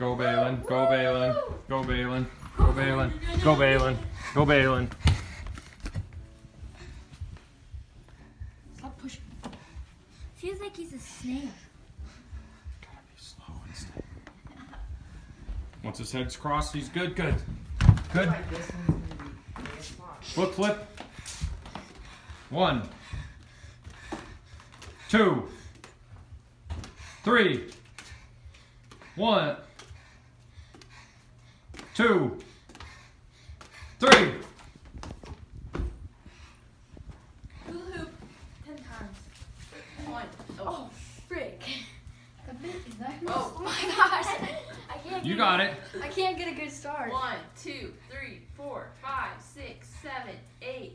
Go Balin. Go Balin. Go Balin. Go Balin. Go Balin. Go Balin. Stop pushing. Feels like he's a snail. Gotta be slow and steady. Once his head's crossed, he's good. Good. Good. Flip. 1, 2, 3. 1, 2, 3. Hula hoop 10 times. 1. Oh, frick. Is that who? Oh. Oh my gosh. I can't. You got it. I can't get a good start. 1, 2, 3, 4, 5, 6, 7, 8,